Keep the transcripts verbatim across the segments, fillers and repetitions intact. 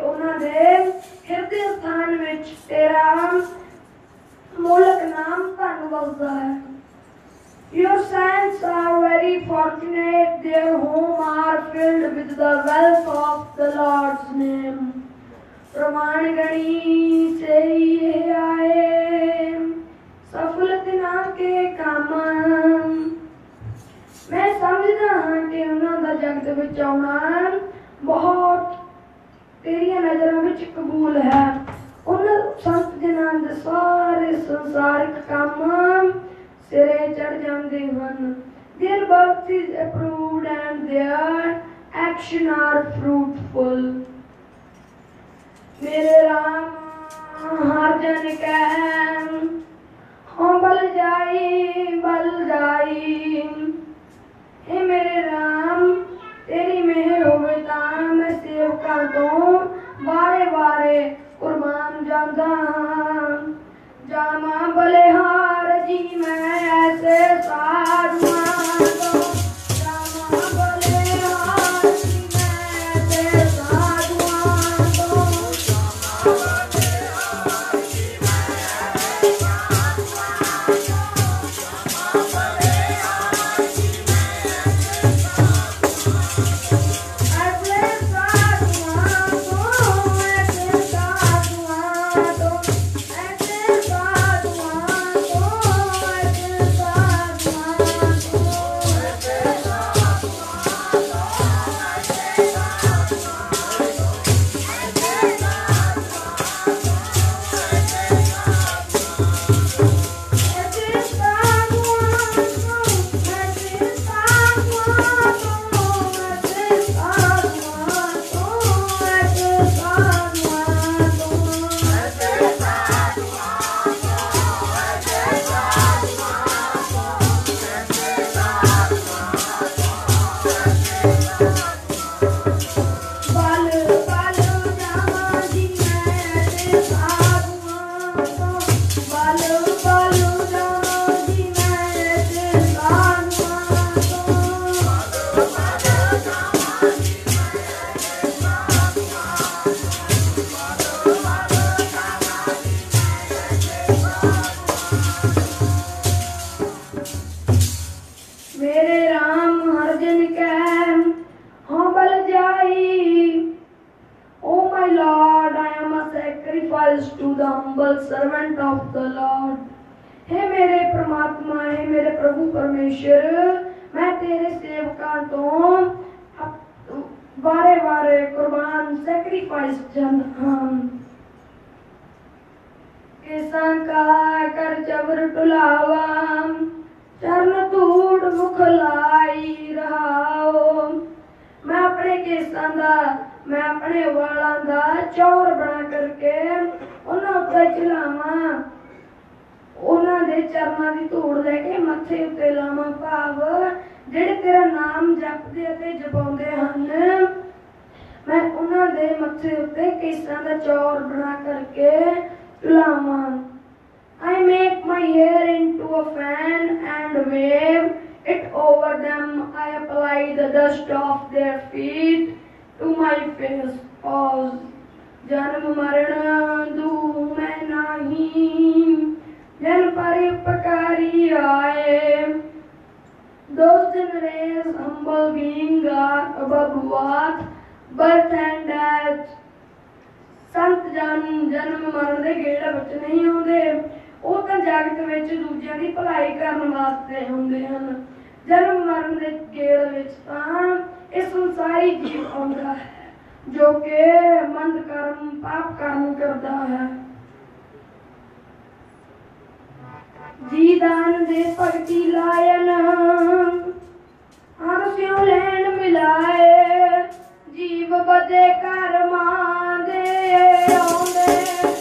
ਉਹਨਾਂ ਦੇ ਹਿਰਦੇ ਸਥਾਨ ਵਿੱਚ ਤੇਰਾ ਮੋਲਕ ਨਾਮ ਧੰਨ ਵਸਦਾ ਹੈ। Your saints are very fortunate, their home are filled with the wealth of the Lord's name. प्रमाण गणी से ये आए सफलत ना के काम। मैं समझदा हाँ कि उन्हां दा जगत विच आउणा बहुत तेरिया नज़रां विच कबूल है। उन्हां संत जिन्हां दे सारे संसारिक काम सिरे चढ़ जाते हैं। Their birth is approved and their action are fruitful. मेरे राम हर जन कह हाँ बल जाई बल जाई। हे मेरे राम तेरी मेहर होवे तां मैं सेवकां तो बारे बारे कुर्बान जांदा जामा बलिहार जी मैं ऐसे साधुआं तो जामा बलिहार जी मैं ऐसे साधुआं तो जामा बलिहार जी मैं ऐसे साधुआं तो जामा बलिहार जी मैं ऐसे साधुआं तो ऐसे साधुआं तो ऐसे साधुआं तो ऐसे साधुआं तो ऐसे to the humble servant of the Lord. हे मेरे परमात्मा है मेरे प्रभु परमेश्वर मैं तेरे सेवकां तो बारे बारे कुर्बान सैक्रिफाइस जांदा किसां का कर जबर टुलावा चरण धूड़ मुख लाई रहाओ। मैं अपने केसां दा मैं अपने वालों का चौर बना करके उन्होंने उत्ते चलावां उन्होंने चरणों की धूड़ लेके मत्थे उत्ते लावां भाव जिहड़े तेरा नाम जपदे अते जपाउंदे हन मैं उन्होंने मत्थे उत्ते केसां दा चौर बना करके लावां। I make my hair into a fan and wave it over them. I apply the dust of their feet to my face. Pause. जन्म मरण दू मैं नहीं जन परोपकारी आए। Those generations humble being are above what birth and death. संत जन जन्म मरण दे गेड़ विच नहीं आउंदे ਉਹ ਤਾਂ ਜਗਤ ਵਿੱਚ ਦੂਜਿਆਂ ਦੀ ਭਲਾਈ ਕਰਨ ਵਾਸਤੇ ਹੁੰਦੇ ਹਨ। ਜਨਮ ਮਰਨ ਦੇ ਗੇੜ ਵਿੱਚ ਤਾਂ ਇਹ ਸੰਸਾਰੀ ਜੀਵ ਆਉਂਦਾ ਹੈ ਜੋ ਕਿ ਮੰਦ ਕਰਮ ਪਾਪ ਕਰਮ ਕਰਦਾ ਹੈ। ਜੀ ਦਾਨ ਦੇ ਭਗਤੀ ਲਾਇਨ ਹਰ ਸਿਉ ਲੈਣ ਮਿਲਾਏ ਜੀਵ ਬਦੇ ਕਰਮਾਂ ਦੇ ਆਉਂਦੇ।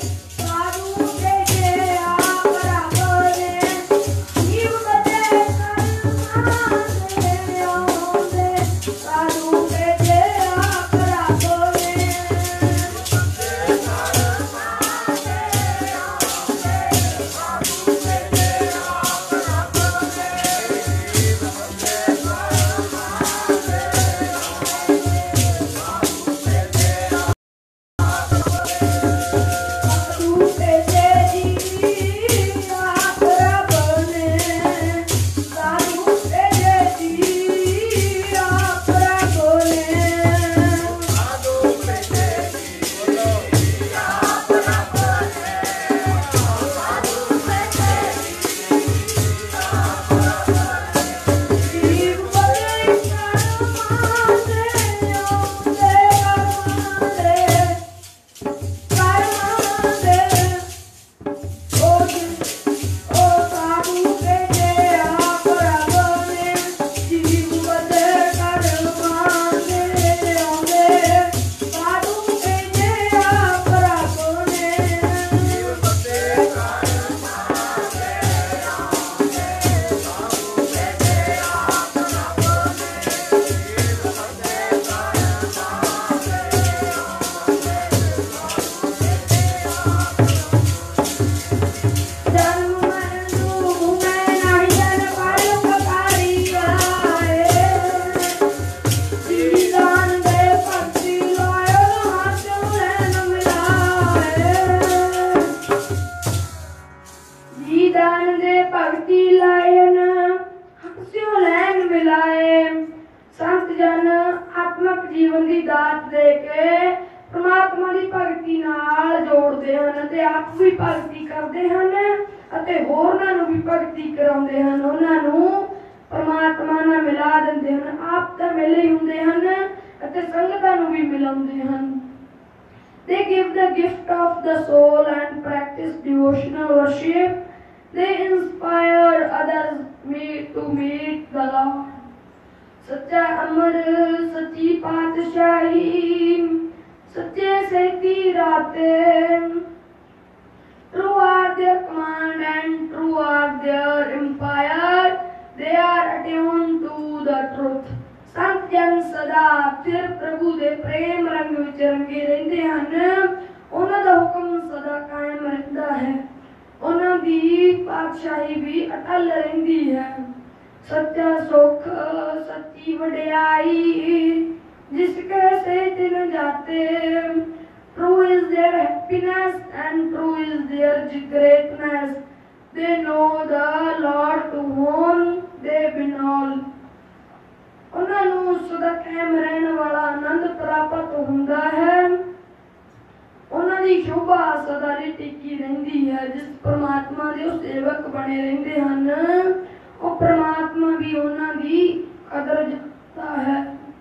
जीवन की दात दे के परमात्मा की भगती नाल जोड़ते हैं ते आप भी भगती करते हैं अते होरनां नूं भी भगती कराउंदे हैं उन्हां नूं परमात्मा नाल मिला दिंदे हैं। आप तां मिले ही हुंदे हैं अते संगतां नूं भी मिलाउंदे हैं। They give the gift of the soul and practice devotional worship. They inspire others meet to meet the Lord. सच्चा अमर सच्ची पातशाही सच्चे सेती रातें. True are their command and true are their empire. They are attuned to the truth. संत जन सदा फिर प्रभु दे प्रेम रंग विच रंगे रहंदे हन। उन्हां दा हुक्म सदा कायम रहिंदा है। उन्हां दी पातशाही भी अटल रहिंदी है। सच्चा सुख सच्ची वडियाई जिसके से दिन जाते. True is their happiness and true is their greatness. They know the Lord to whom they belong. उन्हां नूं सदा कायम रहण वाला आनंद प्राप्त हुंदा है। उन्हां दी शोभा सदा दी टिकी रहिंदी है। जिस परमात्मा दे उस सेवक बने रहिंदे हन ਉਹ परमात्मा भी उन्हां दी कदर जानता है।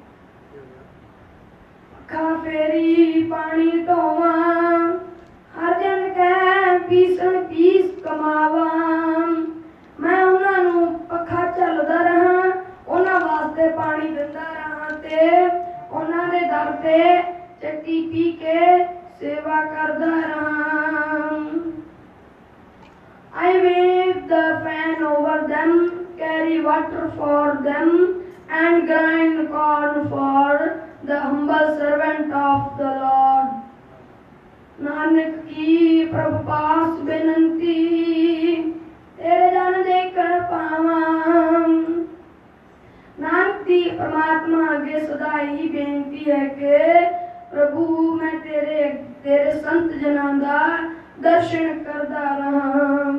पखा फेरी पानी ढोवा हर जन कह पीसन पीस कमावा। मैं उन्हां नूं पखा झलदा रहा उन्हां वास्ते पानी दिंदा रहा ते उन्हां दे दर ते चक्की पी के सेवा करदा रहा। I wave the fan over them, carry water for them, and grind corn for the humble servant of the Lord. Nanak की प्रभु पास बेनंती तेरे जन देखण पावां। नानक दी परमात्मा अगे सदा ही बेनती है कि प्रभु मैं तेरे तेरे संत जनां दा दर्शन करदा रहा।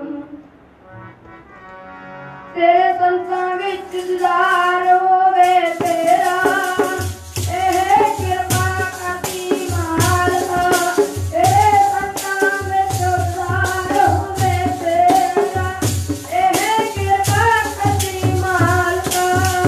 तेरे संतां विच दीदार होवे तेरा एह कृपा करदी मालका। तेरे संतां विच दीदार होवे तेरा एह कृपा करदी मालका।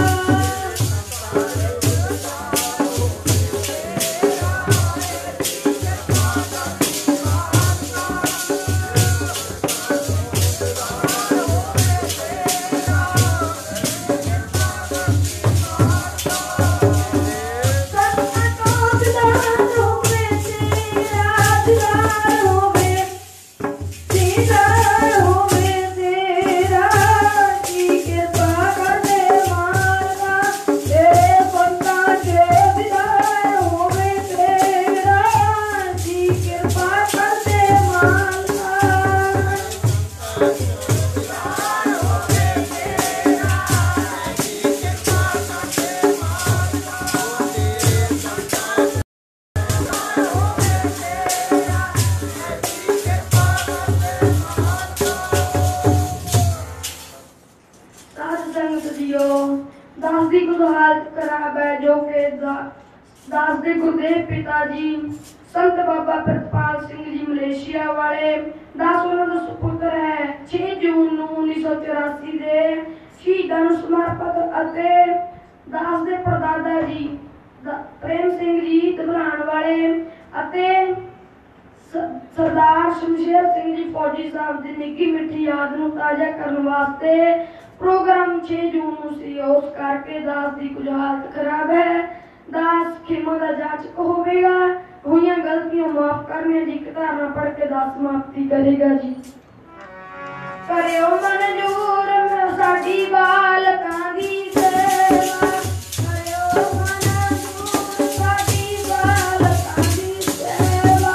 दास दी गुरु हालत खराब है जो के दास दे गुरुदेव पिताजी संत बाबा प्रतपाल सिंह जी मलेशिया वाले दास उन्हां दा सुपुत्र है। छह जून नूं उन्नीस सौ चौरासी दे शहीदां नूं समर्पित अते दास दे परदादा जी प्रेम सिंह जी दबलान वाले अते सरदार शमशेर सिंह जी फौजी साहब दी निੱਘੀ मिठी याद नूं ताजा करन वास्ते प्रोग्राम छह जून नूं सी। उस करके दास दी कुछ हालत खराब है। दास खेमा दा जाचक होवेगा। हुईयां गलतियां माफ करने जी धारणा पढ़ के दास समाप्ति करेगा जी। करियो मंजूर साडी बालकां दी सेवा। करियो मंजूर साडी बालकां दी सेवा।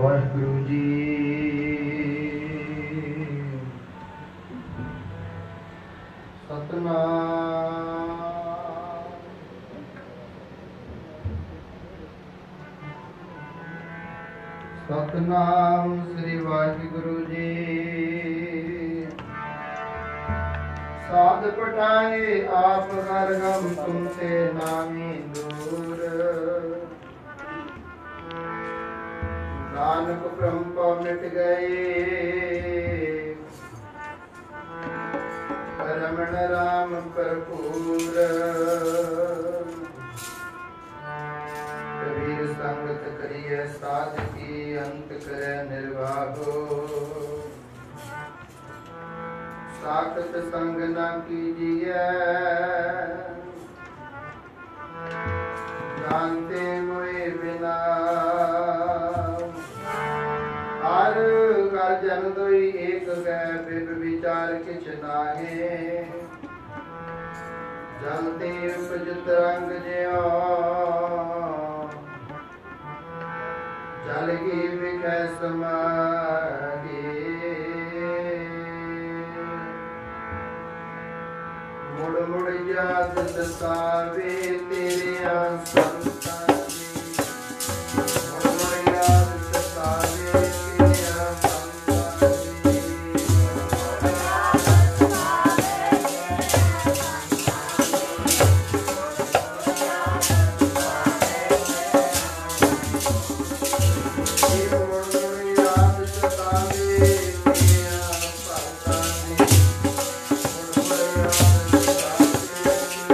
वाहिगुरु जी। सतनाम सतनाम श्री वाहिगुरु जी। साध पठाए आप हर गम तुमसे नामी दूर। नानक भ्रम को मिट गए रमण राम भरपूर। कबीर संगत करिय साध की अंत करे निर्वाहो। साखत संग न कीजिए जानते हुए बिना। हर कर जन दोई एक गए बिब विचार किछ नाहे। जलते उपजत रंग ज्यों जल की विखै समागे। मुड़ मुड़ याद सतावे तेरे संतां दी। मुड़ मुड़ याद सतावे तेरे संतां दी। मुड़ मुड़ याद सतावे तेरे संतां दी। मुड़ मुड़ याद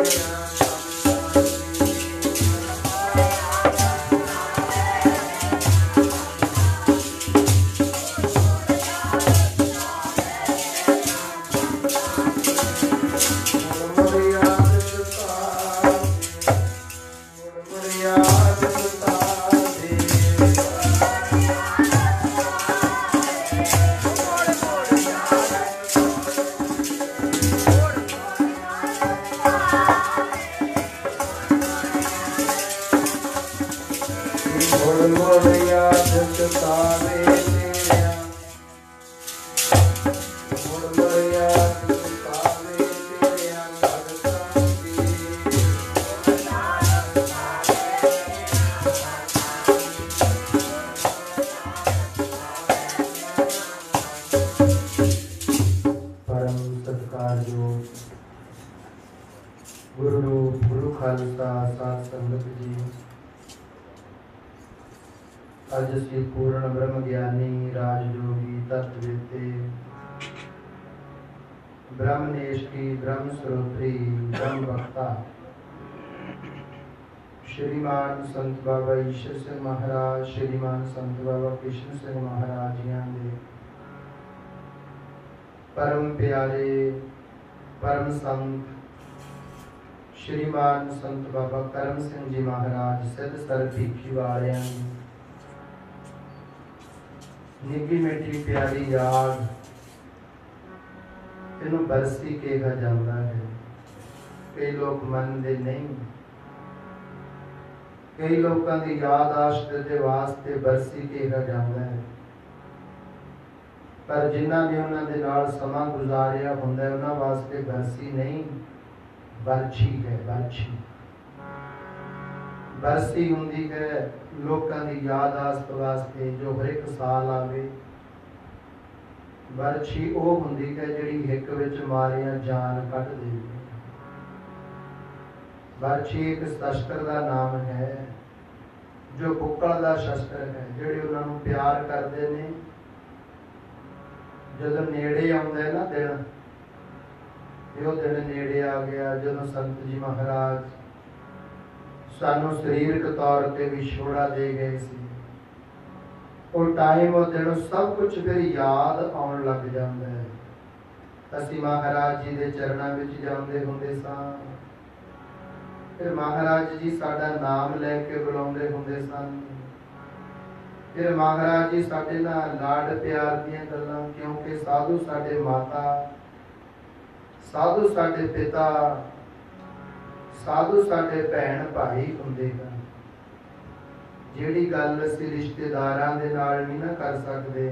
अज श्री पूर्ण ब्रह्म ज्ञानी राजयोगी तत्ववेत्ते ब्रह्मनेष्ठी ब्रह्म श्रोत्री ब्रह्म वक्ता श्रीमान संत बाबा ईश्वर सिंह महाराज, श्रीमान संत बाबा कृष्ण सिंह महाराज जी दे परम प्यारे परम संत श्रीमान संत बाबा करम सिंह जी महाराज सिद्ध सर भीखी वालियां निकी मिठी प्यारी याद इन्हों बरसी कहा जाता है। कई लोग मनते नहीं, कई लोगों की यादाश्त के वास्ते बरसी कहा जाता है, पर जिन्हों ने उन्होंने नाल समा गुजारिया होंदा उन्होंने वास्ते बरसी नहीं बरछी है। बरछी बरसी होंदी है लोगों की यादाश्त वास्ते जो हर एक साल आवे। बरछी वो होंदी है जिहड़ी हिक विच मारिया जान कट दे। बरछी एक शस्त्र का नाम है जो बुक्कल का शस्त्र है, जिहड़े उन्होंने प्यार करते हैं। जदों नेड़े आउंदा है ना दिन, यो दिन नेड़े आ गया जदों संत जी महाराज सानू शरीरक तौर पर भी छोड़ा दे गए सी। और टाइम और दिन सब कुछ फिर याद आउण लग जाता है। असीं महाराज जी के चरणों में जाते होंदे सां, फिर महाराज जी साडा नाम लैके बुलाउंदे होंदे सन। फिर महाराज जी साडे नाल लाड प्यार दीयां गल्लां, क्योंकि साधु साडे माता, साधु साडे पिता, साधु साडे भैन भाई हुंदे हैं। ਜਿਹੜੀ ਗੱਲ ਅਸੀਂ ਰਿਸ਼ਤੇਦਾਰਾਂ ਦੇ ਨਾਲ ਨਹੀਂ ਨਾ ਕਰ ਸਕਦੇ,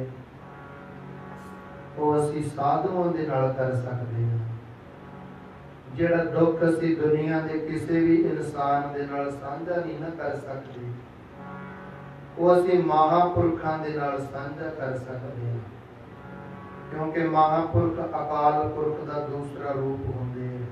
ਉਹ ਅਸੀਂ ਸਾਧੂਆਂ ਦੇ ਨਾਲ ਕਰ ਸਕਦੇ ਹਾਂ। ਜਿਹੜਾ ਦੁੱਖ ਅਸੀਂ ਦੁਨੀਆ ਦੇ ਕਿਸੇ ਵੀ ਇਨਸਾਨ ਦੇ ਨਾਲ ਸਾਂਝਾ ਨਹੀਂ ਨਾ ਕਰ ਸਕਦੇ, ਉਹ ਅਸੀਂ ਮਹਾਂਪੁਰਖਾਂ ਦੇ ਨਾਲ ਸਾਂਝਾ ਕਰ ਸਕਦੇ ਹਾਂ। ਕਿਉਂਕਿ ਮਹਾਂਪੁਰਖ ਅਕਾਲ ਪੁਰਖ ਦਾ ਦੂਸਰਾ ਰੂਪ ਹੁੰਦੇ ਹੈ।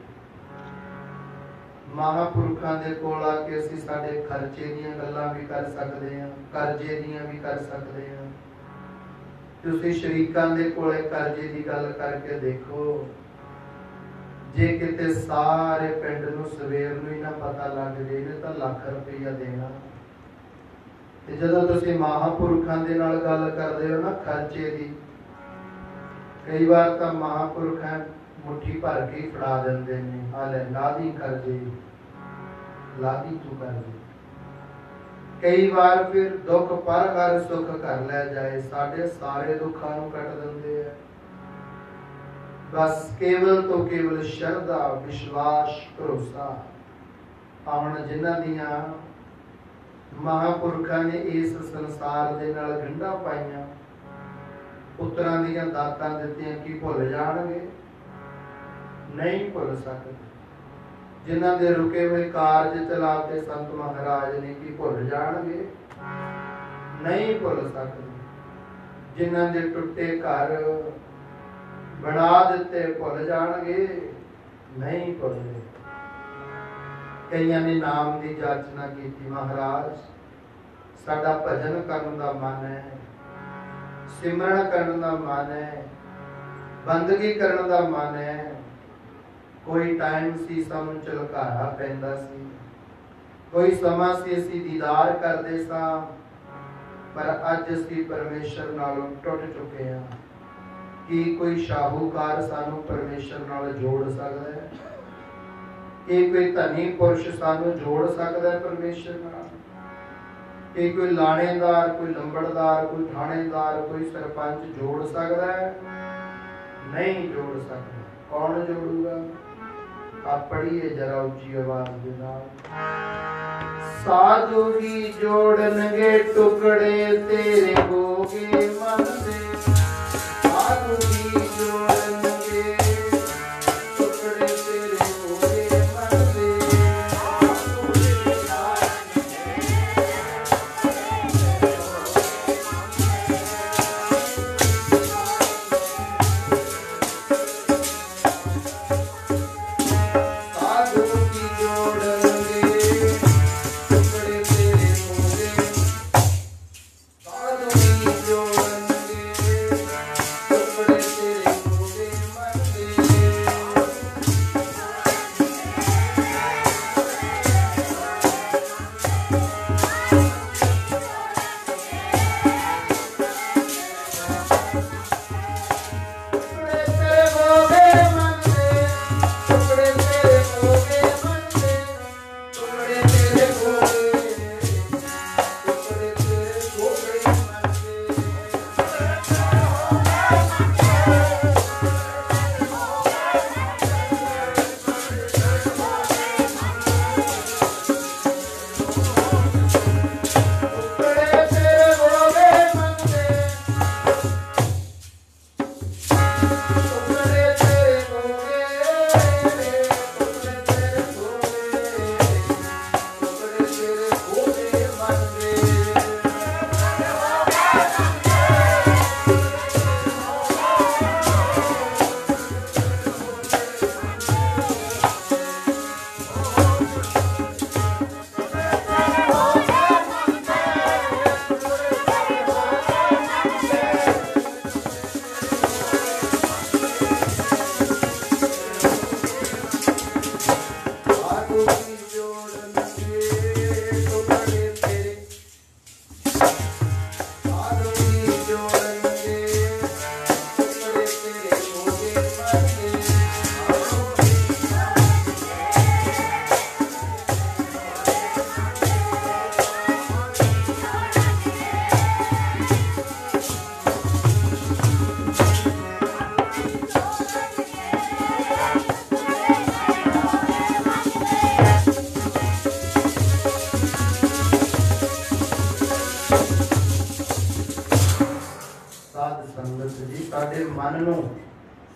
ਮਹਾਂਪੁਰਖਾਂ ਦੇ ਕੋਲ ਆ ਕੇ ਅਸੀਂ ਸਾਡੇ ਖਰਚੇ ਦੀਆਂ ਗੱਲਾਂ ਵੀ ਕਰ ਸਕਦੇ ਹਾਂ, ਕਰਜ਼ੇ ਦੀਆਂ ਵੀ ਕਰ ਸਕਦੇ ਹਾਂ। ਤੁਸੀਂ ਸ਼ਰੀਕਾਂ ਦੇ ਕੋਲੇ ਕਰਜ਼ੇ ਦੀ ਗੱਲ ਕਰਕੇ ਦੇਖੋ, ਜੇ ਕਿਤੇ ਸਾਰੇ ਪਿੰਡ ਨੂੰ ਸਵੇਰ ਨੂੰ ਹੀ ਨਾ ਪਤਾ ਲੱਗ ਜੇ ਇਹਨੇ ਤਾਂ ਲੱਖ ਰੁਪਈਆ ਦੇਣਾ। ਤੇ ਜਦੋਂ ਤੁਸੀਂ ਮਹਾਂਪੁਰਖਾਂ ਦੇ ਨਾਲ ਗੱਲ ਕਰਦੇ ਹੋ ਨਾ ਖਰਚੇ ਦੀ, ਕਈ ਵਾਰ ਤਾਂ ਮਹਾਂਪੁਰਖ ਮੁੱਠੀ ਭਰ ਕੇ ਫੜਾ ਦਿੰਦੇ ਨੇ, ਆ ਲੈ ਲਾਦੀ ਕਰਜ਼ੇ, ਲਾਦੀ ਤੂੰ ਕਰਜ਼ੇ। ਕਈ ਵਾਰ ਫਿਰ ਦੁੱਖ ਪਰ ਹਰ ਸੁੱਖ ਕਰ ਲੈ ਜਾਏ, ਸਾਡੇ ਸਾਰੇ ਦੁੱਖਾਂ ਨੂੰ ਕੱਟ ਦਿੰਦੇ ਆ। ਬਸ ਕੇਵਲ ਤੋਂ ਕੇਵਲ ਸ਼ਰਧਾ, ਵਿਸ਼ਵਾਸ, ਭਰੋਸਾ। ਹੁਣ ਜਿਨ੍ਹਾਂ ਦੀਆਂ ਮਹਾਂਪੁਰਖਾਂ ਨੇ ਇਸ ਸੰਸਾਰ ਦੇ ਨਾਲ ਗੰਢਾਂ ਪਾਈਆਂ, ਪੁੱਤਰਾਂ ਦੀਆਂ ਦਾਤਾਂ ਦਿੱਤੀਆਂ, ਕੀ ਭੁੱਲ ਜਾਣਗੇ? ਨਹੀਂ ਭੁੱਲ ਸਕਦੇ। ਜਿਨ੍ਹਾਂ ਦੇ ਰੁਕੇ ਹੋਏ ਕਾਰਜ ਚਲਾਤੇ ਸੰਤ ਮਹਾਰਾਜ ਨੇ, ਕੀ ਭੁੱਲ ਜਾਣਗੇ? ਨਹੀਂ ਭੁੱਲ ਸਕਦੇ। ਜਿਨ੍ਹਾਂ ਦੇ ਟੁੱਟੇ ਘਰ ਬਣਾ ਦਿੱਤੇ, ਭੁੱਲ ਜਾਣਗੇ? ਨਹੀਂ ਭੁੱਲਦੇ। ਕਈਆਂ ਨੇ ਨਾਮ ਦੀ ਜਾਚਨਾ ਕੀਤੀ, ਮਹਾਰਾਜ ਸਾਡਾ ਭਜਨ ਕਰਨ ਦਾ ਮਨ ਹੈ, ਸਿਮਰਨ ਕਰਨ ਦਾ ਮਨ ਹੈ, ਬੰਦਗੀ ਕਰਨ ਦਾ ਮਨ ਹੈ। ਕੋਈ ਟਾਈਮ ਸੀ ਸਾਨੂੰ ਝਲਕਾਰਾ ਪੈਂਦਾ ਸੀ, ਕੋਈ ਸਮਾਂ ਸੀ ਅਸੀਂ ਦੀਦਾਰ ਕਰਦੇ ਸਾਂ, ਪਰ ਅੱਜ ਅਸੀਂ ਪਰਮੇਸ਼ਰ ਨਾਲੋਂ ਟੁੱਟ ਚੁੱਕੇ ਹਾਂ। ਕੀ ਕੋਈ ਸ਼ਾਹੂਕਾਰ ਸਾਨੂੰ ਪਰਮੇਸ਼ਰ ਨਾਲ ਜੋੜ ਸਕਦਾ ਹੈ? ਕੀ ਕੋਈ ਧਨੀ ਪੁਰਸ਼ ਸਾਨੂੰ ਜੋੜ ਸਕਦਾ ਹੈ ਪਰਮੇਸ਼ਰ ਨਾਲ? ਕਿ ਕੋਈ ਲਾਣੇਦਾਰ, ਕੋਈ ਲੰਬੜਦਾਰ, ਕੋਈ ਥਾਣੇਦਾਰ, ਕੋਈ ਸਰਪੰਚ ਜੋੜ ਸਕਦਾ ਹੈ? ਨਹੀਂ ਜੋੜ ਸਕਦਾ। ਕੌਣ ਜੋੜੂਗਾ? ਆਪ ਪੜ੍ਹੀਏ ਜਰਾ ਉੱਚੀ ਆਵਾਜ਼ ਦੇ ਨਾਲ। ਸਾਧੂ ਹੀ ਜੋੜਨਗੇ ਟੁਕੜੇ ਤੇਰੇ ਹੋਗੇ ਮਨ ਦੇ, ਸਾਧੂ ਹੀ ਜੋੜਨਗੇ ਟੁਕੜੇ ਤੇਰੇ ਹੋਗੇ ਮਨ ਦੇ। Your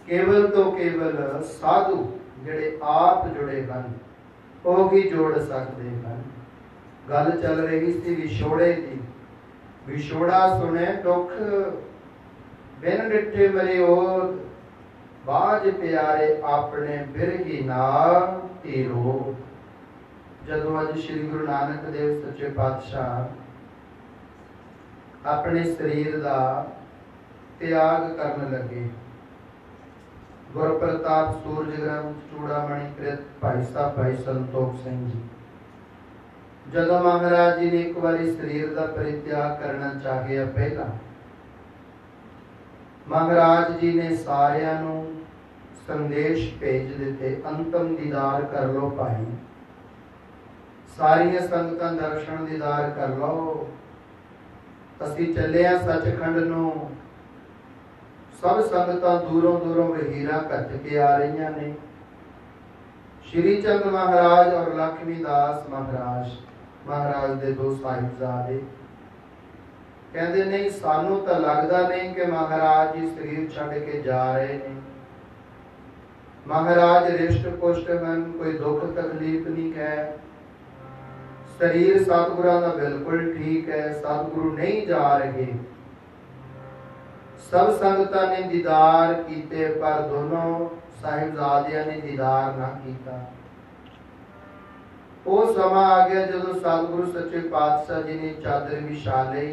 ਕੇਵਲ ਤੋਂ ਕੇਵਲ ਸਾਧੂ ਜਿਹੜੇ ਆਪ ਜੁੜੇ ਹਨ ਉਹ ਹੀ ਜੋੜ ਸਕਦੇ ਹਨ। ਗੱਲ ਚੱਲ ਰਹੀ ਸੀ ਵਿਛੋੜੇ ਦੀ। ਵਿਛੋੜਾ ਸੁਣੇ ਦੁੱਖ ਬਿਨ ਡਿੱਠੇ ਮਰੇ ਉਹ ਬਾਝ ਪਿਆਰੇ ਆਪਣੇ ਬਿਰਹੀ ਨਾਲ ਧੀਰੋ। ਜਦੋਂ ਅੱਜ ਸ੍ਰੀ ਗੁਰੂ ਨਾਨਕ ਦੇਵ ਸੱਚੇ ਪਾਤਸ਼ਾਹ ਆਪਣੇ ਸਰੀਰ ਦਾ ਤਿਆਗ ਕਰਨ ਲੱਗੇ, ਗੁਰਪ੍ਰਤਾਪ ਸੂਰਜ ਗ੍ਰੰਥ ਚੂੜਾਮਣੀ ਕ੍ਰਿਤ ਭਾਈ ਸਾਹਿਬ ਭਾਈ ਸੰਤੋਖ ਸਿੰਘ ਜੀ, ਜਦੋਂ ਮਹਾਰਾਜ ਜੀ ਨੇ ਇੱਕ ਵਾਰੀ ਸਰੀਰ ਦਾ ਪਰਿਤਿਆਗ ਕਰਨਾ ਚਾਹਿਆ, ਪਹਿਲਾਂ ਮਹਾਰਾਜ ਜੀ ਨੇ ਸਾਰਿਆਂ ਨੂੰ ਸੰਦੇਸ਼ ਭੇਜ ਦਿੱਤੇ, ਅੰਤਮ ਦੀਦਾਰ ਕਰ ਲੋ ਭਾਈ, ਸਾਰੀਆਂ ਸੰਗਤਾਂ ਦਰਸ਼ਨ ਦੀਦਾਰ ਕਰ ਲੋ। ਅਸੀਂ ਚੱਲੇ ਆ ਸੱਚਖੰਡ ਨੂੰ। ਸਭ ਸੰਗਤਾਂ ਦੂਰੋਂ ਦੂਰੋਂ ਵਹੀਰਾਂ ਕੱਟ ਕੇ ਆ ਰਹੀਆਂ ਨੇ। ਸ਼੍ਰੀ ਚੰਦ ਮਹਾਰਾਜ ਔਰ ਲక్ష్ਮੀ ਦਾਸ ਮਹਾਰਾਜ, ਮਹਾਰਾਜ ਦੇ ਦੋ ਸਾਹਿਬਜ਼ਾਦੇ, ਕਹਿੰਦੇ ਨਹੀਂ ਸਾਨੂੰ ਤਾਂ ਲੱਗਦਾ ਨਹੀਂ ਕਿ ਮਹਾਰਾਜ ਜੀ ਸਰੀਰ ਛੱਡ ਕੇ ਜਾ ਰਹੇ ਨੇ। ਮਹਾਰਾਜ ਰਿਸ਼ਟ ਪੁਸ਼ਟ ਹਨ, ਕੋਈ ਦੁੱਖ ਤਕਲੀਫ ਨਹੀਂ ਹੈ, ਸਰੀਰ ਸਤਿਗੁਰਾਂ ਦਾ ਬਿਲਕੁਲ ਠੀਕ ਹੈ, ਸਤਿਗੁਰੂ ਨਹੀਂ ਜਾ ਰਹੇ। ਸਭ ਸੰਗਤਾਂ ਨੇ ਦੀਦਾਰ ਕੀਤੇ ਪਰ ਦੋਨੋਂ ਸਾਹਿਬਜ਼ਾਦਿਆਂ ਨੇ ਦੀਦਾਰ ਨਾ ਕੀਤਾ। ਉਹ ਸਮਾਂ ਆ ਗਿਆ ਜਦੋਂ ਸਤਿਗੁਰੂ ਸੱਚੇ ਪਾਤਸ਼ਾਹ ਜੀ ਨੇ ਚਾਦਰ ਵਿਛਾ ਲਈ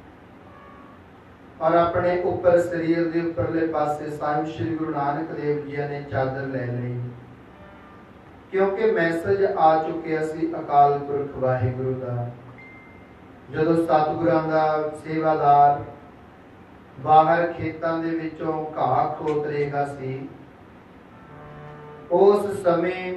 ਔਰ ਆਪਣੇ ਉੱਪਰ ਸਰੀਰ ਦੇ ਉੱਪਰਲੇ ਪਾਸੇ ਸਾਹਿਬ ਸ੍ਰੀ ਗੁਰੂ ਨਾਨਕ ਦੇਵ ਜੀ ਨੇ ਚਾਦਰ ਲੈ ਲਈ, ਕਿਉਂਕਿ ਮੈਸੇਜ ਆ ਚੁੱਕਿਆ ਸੀ ਅਕਾਲ ਪੁਰਖ ਵਾਹਿਗੁਰੂ ਦਾ। ਜਦੋਂ ਸਤਿਗੁਰਾਂ ਦਾ ਸੇਵਾਦਾਰ ਬਾਹਰ ਖੇਤਾਂ ਦੇ ਵਿੱਚੋਂ ਘਾਹ ਖੋਤ ਰਿਹਾ ਸੀ, ਉਸ ਸਮੇਂ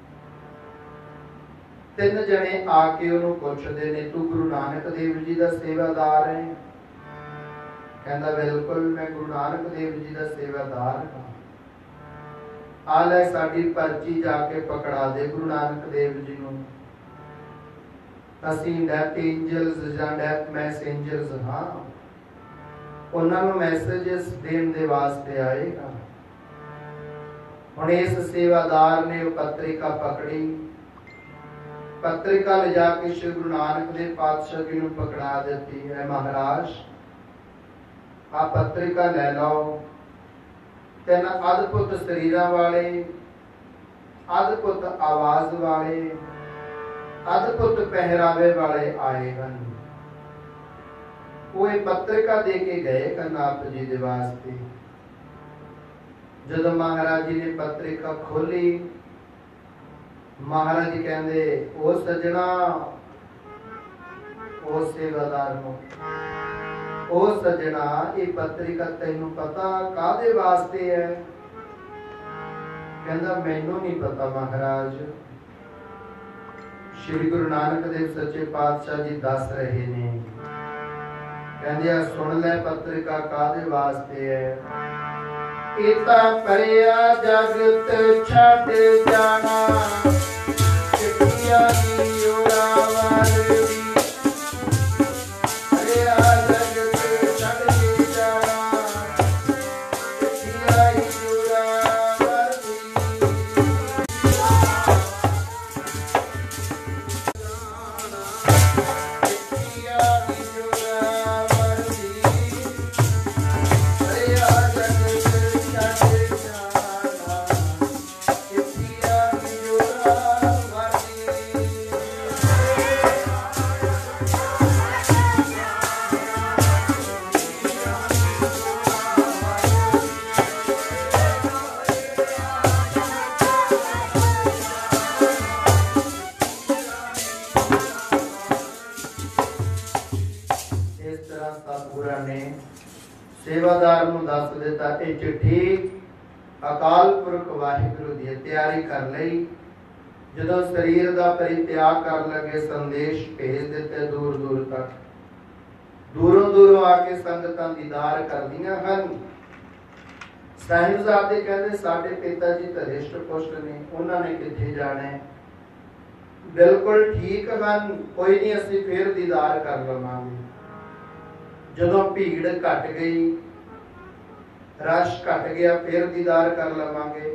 ਤਿੰਨ ਜਣੇ ਆ ਕੇ ਉਹਨੂੰ ਪੁੱਛਦੇ ਨੇ, ਤੂੰ ਗੁਰੂ ਨਾਨਕ ਦੇਵ ਜੀ ਦਾ ਸੇਵਾਦਾਰ ਹੈ? ਕਹਿੰਦਾ ਬਿਲਕੁਲ, ਮੈਂ ਗੁਰੂ ਨਾਨਕ ਦੇਵ ਜੀ ਦਾ ਸੇਵਾਦਾਰ ਹਾਂ। ਆ ਲੈ ਸਾਡੀ ਪਰਚੀ, ਜਾ ਕੇ ਪਕੜਾ ਦੇ ਗੁਰੂ ਨਾਨਕ ਦੇਵ ਜੀ ਨੂੰ। ਅਸੀਂ ਡੈਥ ਐਂਜਲਸ ਜਾਂ ਡੈਥ ਮੈਸੇਂਜਰਸ ਹਾਂ, ਉਹਨਾਂ ਨੂੰ ਮੈਸੇजेस ਦੇਣ ਦੇ ਵਾਸਤੇ ਆਏਗਾ। ਹੁਣ ਇਸ ਸੇਵਾਦਾਰ ਨੇ ਉਹ ਪੱਤਰਿਕਾ ਪਕੜੀ, ਪੱਤਰਿਕਾ ਲਿਜਾ ਕੇ ਸ਼੍ਰੀ ਗੁਰੂ ਨਾਨਕ ਦੇਵ ਪਾਤਸ਼ਾਹ ਜੀ ਨੂੰ ਪਕੜਾ ਦਿੱਤੀ ਹੈ। ਮਹਾਰਾਜ ਆ ਪੱਤਰਿਕਾ ਲੈ ਲਓ, ਤਿੰਨ ਅਦਭੁਤ ਸਰੀਰਾਂ ਵਾਲੇ, ਅਦਭੁਤ ਆਵਾਜ਼ ਵਾਲੇ, ਅਦਭੁਤ ਪਹਿਰਾਵੇ ਵਾਲੇ ਆਏ ਹਨ। ਉਹ ਇਹ ਪੱਤਰਿਕਾ ਦੇ ਕੇ ਗਏ ਕਰਨਾਪ ਜੀ ਦੇ ਵਾਸਤੇ। ਜਦੋਂ ਮਹਾਰਾਜ ਜੀ ਨੇ ਪੱਤਰਿਕਾ ਖੋਲੀ, ਮਹਾਰਾਜ ਜੀ ਕਹਿੰਦੇ ਉਹ ਸੱਜਣਾ, ਉਹ ਸੇਵਾਦਾਰ ਨੂੰ, ਉਹ ਸੱਜਣਾ ਇਹ ਪੱਤਰਿਕਾ ਤੈਨੂੰ ਪਤਾ ਕਾਹਦੇ ਵਾਸਤੇ ਹੈ? ਕਹਿੰਦਾ ਮੈਨੂੰ ਨਹੀਂ ਪਤਾ ਮਹਾਰਾਜ, ਸ਼੍ਰੀ ਗੁਰੂ ਨਾਨਕ ਦੇਵ ਸੱਚੇ ਪਾਤਸ਼ਾਹ ਜੀ ਦੱਸ ਰਹੇ ਨੇ। ਕਹਿੰਦੇ ਆ ਸੁਣ ਲੈ ਪੱਤਰਿਕਾ ਕਾਹਦੇ ਵਾਸਤੇ ਹੈ? ਇਹ ਤਾਂ ਪਰਿਆ ਜਗਤ ਛੱਡ ਜਾਣਾ, ਚਿੱਠੀਆਂ ਦੀ ਉਡਾਵਲ ਦੀ, ਪਰਿਆ ਜਗਤ ਛੱਡ ਕੇ ਜਾਣਾ, ਚਿੱਠੀਆਂ ਦੀ ਉਡਾਵਲ ਦੀ। ਸੇਵਾਦਾਰ ਨੂੰ ਦੱਸ ਦਿੱਤਾ, ਇਹ ਚਿੱਠੀ ਅਕਾਲ ਪੁਰਖ ਵਾਹਿਗੁਰੂ ਦੀ ਤਿਆਰੀ ਕਰ ਲਈ। ਜਦੋਂ ਸਰੀਰ ਦਾ ਪਰਿਤਿਆਗ ਕਰਨ ਲੱਗੇ, ਸੰਦੇਸ਼ ਭੇਜ ਦਿੱਤੇ ਦੂਰ ਦੂਰ ਤੱਕ। ਦੂਰੋਂ ਦੂਰੋਂ ਆ ਕੇ ਸੰਗਤਾਂ ਦੀਦਾਰ ਕਰਦੀਆਂ ਹਨ। ਸਾਹਿਬਜ਼ਾਦੇ ਕਹਿੰਦੇ ਸਾਡੇ ਪਿਤਾ ਜੀ ਤਾਂ ਰਿਸ਼ਟ ਪੁਸ਼ਟ ਨੇ, ਉਹਨਾਂ ਨੇ ਕਿੱਥੇ ਜਾਣਾ ਹੈ? ਬਿਲਕੁਲ ਠੀਕ ਹਨ, ਕੋਈ ਨਹੀਂ, ਅਸੀਂ ਫੇਰ ਦੀਦਾਰ ਕਰ ਲਵਾਂਗੇ। ਜਦੋਂ ਭੀੜ ਘਟ ਗਈ, ਰਸ਼ ਘਟ ਗਿਆ, ਫਿਰ ਦੀਦਾਰ ਕਰ ਲਵਾਂਗੇ।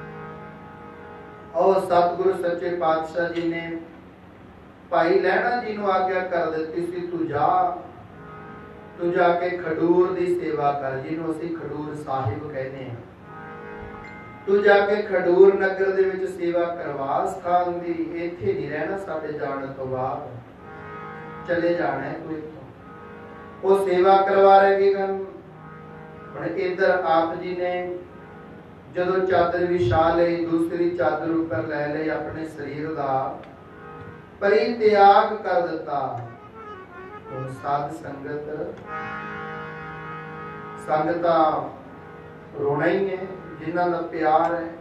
ਉਹ ਸਤਿਗੁਰੂ ਸੱਚੇ ਪਾਤਸ਼ਾਹ ਜੀ ਨੇ ਭਾਈ ਲਹਿਣਾ ਜੀ ਨੂੰ ਆਗਿਆ ਕਰ ਦਿੱਤੀ ਸੀ, ਤੂੰ ਜਾ ਤੂੰ ਜਾ ਕੇ ਖਡੂਰ ਦੀ ਸੇਵਾ ਕਰ, ਜਿਹਨੂੰ ਅਸੀਂ ਖਡੂਰ ਸਾਹਿਬ ਕਹਿੰਦੇ ਹਾਂ। ਤੂੰ ਜਾ ਕੇ ਖਡੂਰ ਨਗਰ ਦੇ ਵਿੱਚ ਸੇਵਾ ਕਰਵਾ ਸਥਾਨ ਦੀ, ਇੱਥੇ ਨਹੀਂ ਰਹਿਣਾ ਸਾਡੇ ਜਾਣ ਤੋਂ ਬਾਅਦ, ਚਲੇ ਜਾਣਾ ਹੈ ਤੂੰ ਇੱਥੋਂ। ਉਹ ਸੇਵਾ ਕਰਵਾ ਰਹੇ ਹਨ। ਹੁਣ ਇੱਧਰ ਆਪ ਜੀ ਨੇ ਜਦੋਂ ਚਾਦਰ ਵਿਛਾ ਲਈ, ਦੂਸਰੀ ਚਾਦਰ ਉੱਪਰ ਲੈ ਲਈ, ਆਪਣੇ ਸਰੀਰ ਦਾ ਪਰਿਤਿਆਗ ਕਰ ਦਿੱਤਾ। ਹੁਣ ਸਾਧ ਸੰਗਤ ਸੰਗਤਾਂ ਰੋਣਾ ਹੀ ਹੈ, ਜਿਨ੍ਹਾਂ ਦਾ ਪਿਆਰ ਹੈ।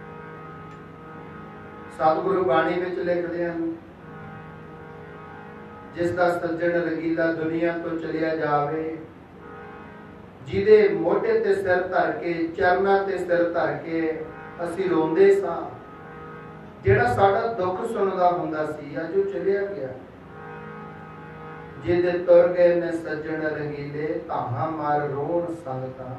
ਸਤਿਗੁਰੂ ਬਾਣੀ ਵਿੱਚ ਲਿਖਦੇ ਹਨ, ਜਿਸ ਦਾ ਸੱਜਣ ਰੰਗੀਲਾ ਦੁਨੀਆ ਤੋਂ ਚਲਿਆ ਜਾਵੇ, ਜਿਹਦੇ ਮੋਢੇ ਤੇ ਸਿਰ ਧਰ ਕੇ, ਚਰਨਾਂ ਤੇ ਸਿਰ ਧਰ ਕੇ ਅਸੀਂ ਰੋਂਦੇ ਸਾਂ, ਜਿਹੜਾ ਸਾਡਾ ਦੁੱਖ ਸੁਣਦਾ ਹੁੰਦਾ ਸੀ, ਅੱਜ ਉਹ ਚਲਿਆ ਗਿਆ। ਜਿਹਦੇ ਤੁਰ ਗਏ ਨੇ ਸੱਜਣ ਰੰਗੀਲੇ, ਧਾਹਾਂ ਮਾਰ ਰੋਣ ਸੰਗਤਾਂ।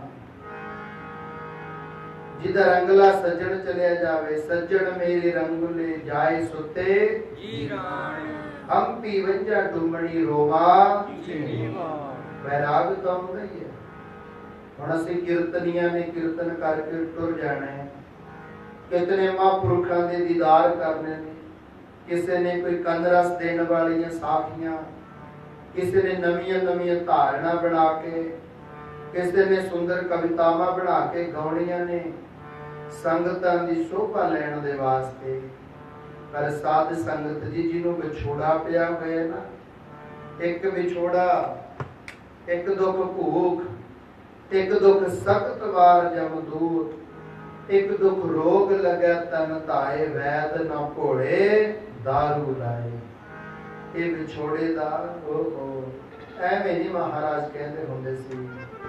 ਜਿਹਦਾ ਰੰਗਲਾ ਸੱਜਣ ਚਲਿਆ ਜਾਵੇ, ਸੱਜਣ ਮੇਰੀ ਰੰਗਲੇ ਜਾਏ ਸੁਤੇ ਜੀ ਰਾਣ, ਹੰਪੀ ਵੰਜਾ ਡੁੰਮਣੀ ਰੋਵਾ ਵੈਰਾਗ ਤਾਂ ਹੁੰਦਾ ਹੀ ਹੈ। ਹੁਣ ਅਸੀਂ ਕੀਰਤਨੀਆਂ ਨੇ ਕੀਰਤਨ ਕਰਕੇ ਟੁਰ ਜਾਣਾ ਹੈ, ਕਿਤਨੇ ਮਹਾਂਪੁਰਖਾਂ ਦੇ ਦੀਦਾਰ ਕਰਨੇ ਨੇ। ਕਿਸੇ ਨੇ ਕੋਈ ਕੰਦਰਸ ਦੇਣ ਵਾਲੀਆਂ ਸਾਖੀਆਂ, ਕਿਸੇ ਨੇ ਨਵੀਆਂ ਨਵੀਆਂ ਧਾਰਨਾ ਬਣਾ ਕੇ, ਕਿਸੇ ਨੇ ਸੁੰਦਰ ਕਵਿਤਾਵਾਂ ਬਣਾ ਕੇ ਗਾਉਣੀਆਂ ਨੇ ਸੰਗਤਾਂ ਦੀ ਸ਼ੋਭਾ ਲੈਣ ਦੇ ਵਾਸਤੇ। ਪਰ ਸਾਧ ਸੰਗਤ ਜੀ ਜਿਹਨੂੰ ਵਿਛੋੜਾ ਪਿਆ ਹੋਇਆ ਨਾ, ਇੱਕ ਵਿਛੋੜਾ, ਇੱਕ ਦੁੱਖ ਭੂਖ, ਇੱਕ ਦੁੱਖ ਸਖਤ ਵਾਰ ਜਮ ਦੂਰ, ਇੱਕ ਦੁੱਖ ਰੋਗ ਲਗੈ ਤਨ ਧਾਏ, ਵੈਦ ਨਾ ਭੋਲੇ ਦਾਰੂ ਲਾਏ। ਇਹ ਵਿਛੋੜੇ ਦਾ ਉਹ ਐਵੇਂ ਨਹੀਂ ਮਹਾਰਾਜ ਕਹਿੰਦੇ ਹੁੰਦੇ ਸੀ,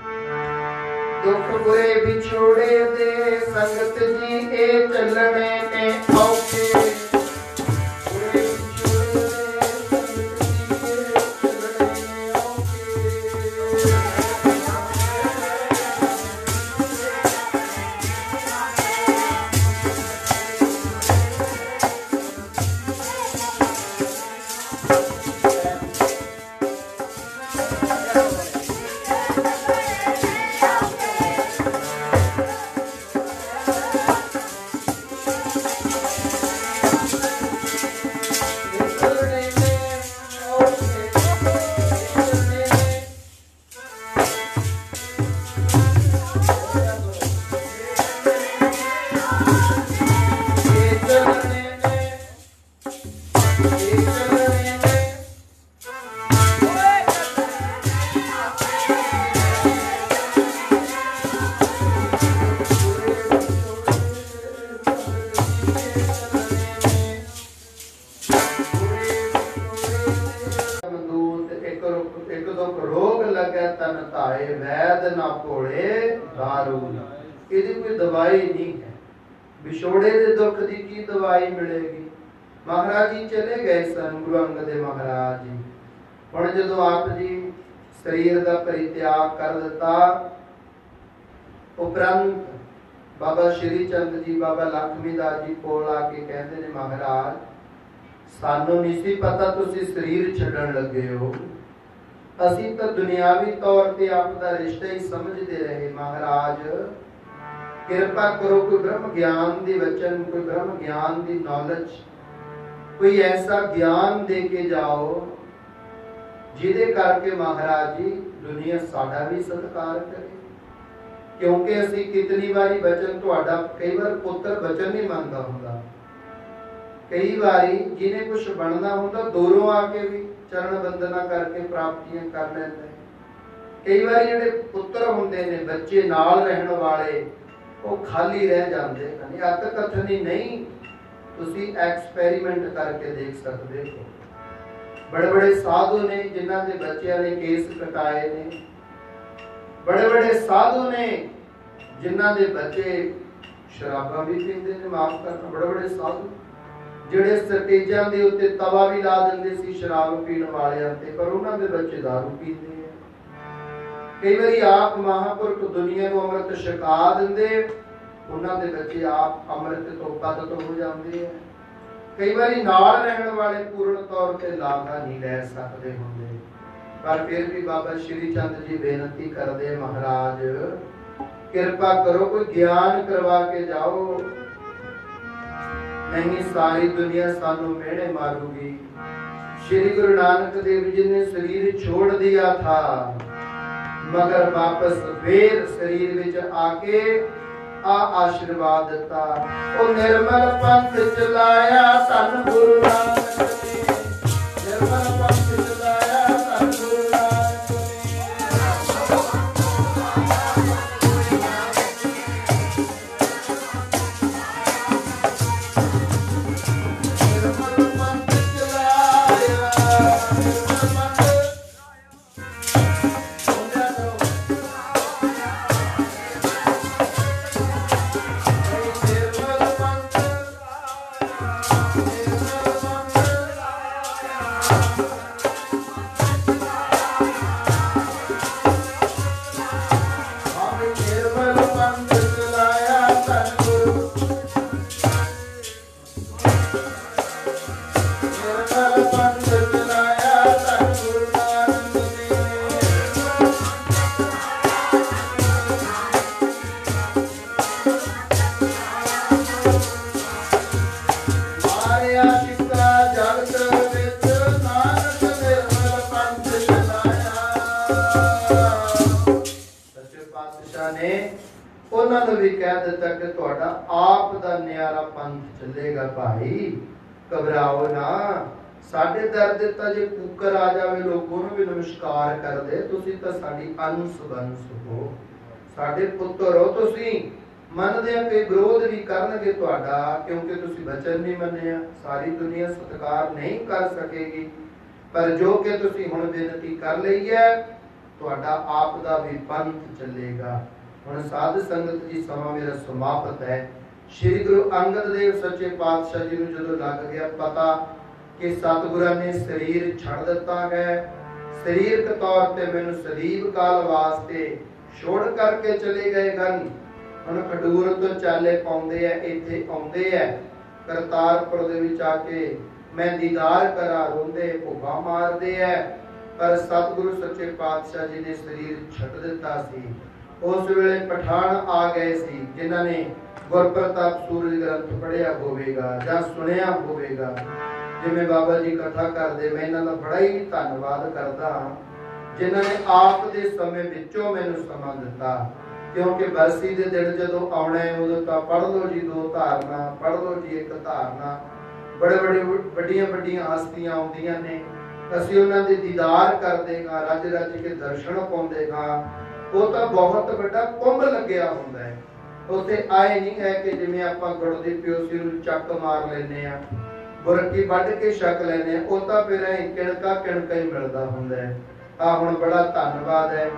ਦੁੱਖ ਬੁਰੇ ਵਿਛੋੜੇ ਦੇ ਸੰਗਤ ਜੀ ਇਹ ਚੱਲਣੇ ਨੇ ਔਖੇ। ਦਵਾਈ ਨਹੀਂ ਹੈ, ਵਿਛੋੜੇ ਦੇ ਦੁੱਖ ਦੀ ਕੀ ਦਵਾਈ ਮਿਲੇਗੀ। ਮਹਾਰਾਜ ਜੀ ਚਲੇ ਗਏ ਸਨ, ਗੁਰੂ ਅੰਗਦ ਦੇਵ ਮਹਾਰਾਜ ਜੀ। ਹੁਣ ਜਦੋਂ ਆਪ ਜੀ ਸਰੀਰ ਦਾ ਪਰਿਤਿਆਗ ਕਰ ਦਿੱਤਾ, ਉਪਰੰਤ ਬਾਬਾ ਸ਼੍ਰੀ ਚੰਦ ਜੀ, ਬਾਬਾ ਲਖਮੀ ਦਾਸ ਜੀ ਕੋਲ ਆ ਕੇ ਕਹਿੰਦੇ ਨੇ, ਮਹਾਰਾਜ ਸਾਨੂੰ ਨਹੀਂ ਸੀ ਪਤਾ ਤੁਸੀਂ ਸਰੀਰ ਛੱਡਣ ਲੱਗੇ ਹੋ, ਅਸੀਂ ਤਾਂ ਦੁਨਿਆਵੀ ਤੌਰ ਤੇ ਆਪ ਦਾ ਰਿਸ਼ਤਾ ਹੀ ਸਮਝਦੇ ਰਹੇ। ਮਹਾਰਾਜ ਕਿਰਪਾ ਕਰੋ, ਕੋਈ ਬ੍ਰਹਮ ਗਿਆਨ ਦੇ ਵਚਨ, ਕੋਈ ਬ੍ਰਹਮ ਗਿਆਨ ਦੀ ਨੌਲੇਜ, ਕੋਈ ਐਸਾ ਗਿਆਨ ਦੇ ਕੇ ਜਾਓ ਜਿਹਦੇ ਕਰਕੇ ਮਹਾਰਾਜ ਜੀ ਦੁਨੀਆ ਸਾਡਾ ਵੀ ਸਤਿਕਾਰ ਕਰੇ। ਕਿਉਂਕਿ ਅਸੀਂ ਕਿਤਨੀ ਵਾਰੀ ਬਚਨ ਤੁਹਾਡਾ, ਕਈ ਵਾਰ ਪੁੱਤਰ ਬਚਨ ਨਹੀਂ ਮੰਨਦਾ ਹੁੰਦਾ, ਕਈ ਵਾਰੀ ਜਿਹਨੇ ਕੁਝ ਬਣਨਾ ਹੁੰਦਾ ਦੂਰੋਂ ਆ ਕੇ ਵੀ ਚਰਨ ਬੰਦਨਾ ਕਰਕੇ ਪ੍ਰਾਪਤੀਆਂ ਕਰ ਲੈਂਦਾ। ਕਈ ਵਾਰੀ ਜਿਹੜੇ ਪੁੱਤਰ ਹੁੰਦੇ ਨੇ, ਬੱਚੇ ਨਾਲ ਰਹਿਣ ਵਾਲੇ, ਉਹ ਖਾਲੀ ਰਹਿ ਜਾਂਦੇ ਹਨ। ਅਤ ਕਥਨੀ ਨਹੀਂ, ਤੁਸੀਂ ਐਕਸਪੈਰੀਮੈਂਟ ਕਰਕੇ ਦੇਖ ਸਕਦੇ ਹੋ। ਬੜੇ ਬੜੇ ਸਾਧੂ ਨੇ ਜਿਨ੍ਹਾਂ ਦੇ ਬੱਚਿਆਂ ਨੇ ਕੇਸ ਕਟਾਏ ਨੇ, ਬੜੇ ਬੜੇ ਸਾਧੂ ਨੇ ਜਿਨ੍ਹਾਂ ਦੇ ਬੱਚੇ ਸ਼ਰਾਬਾਂ ਵੀ ਪੀਂਦੇ ਨੇ, ਮਾਫ ਕਰਨਾ, ਬੜੇ ਬੜੇ ਸਾਧੂ ਜਿਹੜੇ ਸਟੇਜਾਂ ਦੇ ਉੱਤੇ ਤਵਾ ਵੀ ਲਾ ਦਿੰਦੇ ਸੀ ਸ਼ਰਾਬ ਪੀਣ ਵਾਲਿਆਂ ਤੇ, ਪਰ ਉਹਨਾਂ ਦੇ ਬੱਚੇ ਦਾਰੂ ਪੀਂਦੇ ਆ। कई बारी आप महापुरख दुनिया को अमृत छका देंदे, उन्हां दे बच्चे आप अमृत तो बदत हो जाते हैं। कई बारी नाल रहने वाले पूर्ण तौर ते लाभा नहीं ले सकते होंगे, पर फिर भी बाबा श्री चंद जी बेनती करते, महाराज कृपा करो कोई ज्ञान करवा के जाओ, नहीं सारी दुनिया सानू मेहने मारूगी। श्री गुरु नानक देव जी ने शरीर छोड़ दिया था, मगर वापस फिर शरीर विच आके आ आशीर्वाद दिता। ओ निर्मल पंथ चलाया सन गुरु नानक ने, निर्मल पंथ चलाया सन गुरु नानक ने, निर्मल पंथ चलाया, निर्मल पंथ घबराओ ना। साडे दर दे तां जे कुकर आ जावे लोगों नूं भी नमस्कार कर दे, तुसीं तां साडी अंश बंश हो, साडे पुत्तर हो। तुसीं मनदे आ कि विरोध भी करनगे तुहाडा, क्योंकि तुसीं वचन नहीं मन्निया। सारी दुनिया सत्कार नहीं कर सकेगी, पर जो कि तुसीं हुण बेनती कर लई है, तुहाडा आप दा भी पंथ चलेगा। हुण साध संगत जी समां मेरा समाप्त है। श्री गुरु अंगद देव सच्चे पातशाह जी नूं जदों लग गया पता कि सतगुरां ने शरीर छड़ दिता है, शरीरक तौर ते मैनूं सलीब काल वास्ते छोड़ करके चले गए गन। हुण खडूर तो चाले पाउंदे आ, इत्थे आउंदे आ करतारपुर दे विच आके मैं दीदार करा, रोंदे भुखा मारदे आ, पर सतगुरु सच्चे पातशाह जी ने शरीर छड़ दिता सी। उस वेले पठान आ गए सी, जिन्हां ने गुरप्रताप सूरज ग्रंथ पढ़िया होवेगा जां सुनिया होवेगा। जिवें बाबा जी कथा करदे, मैं इन्हां दा बड़ा ही धन्नवाद करदा जिन्हां ने आप दे समय विचों मैनूं समां दिता, क्योंकि बरसी दे दिन जदों आउणा है उदों तां पढ़ लो जी दो धारना, पढ़ लो जी एक धारना। बड़े बड़े वड्डियां वड्डियां हस्तियां आउंदियां ने, असीं उन्हां दे दीदार करदे हां, रज रज के दर्शन पाउंदे हां। ਉਹ ਤਾਂ ਬਹੁਤ ਵੱਡਾ ਕੁੰਭ ਲੱਗਿਆ ਹੁੰਦਾ ਹੈ। ਉੱਥੇ ਆਏ ਨਹੀਂ ਹੈ ਕਿ ਜਿਵੇਂ ਆਪਾਂ ਗੁੜ ਦੀ ਪਿਓਸੀ ਨੂੰ ਚੱਕ ਮਾਰ ਲੈਨੇ ਆ, ਬੁਰਕੀ ਵੱਢ ਕੇ ਛਕ ਲੈਨੇ ਆ, ਉਹ ਤਾਂ ਫਿਰ ਐ ਕਿਣਕਾ ਕਿਣਕਾ ਹੀ ਮਿਲਦਾ ਹੁੰਦਾ ਹੈ। ਆ ਹੁਣ ਬੜਾ ਧੰਨਵਾਦ ਹੈ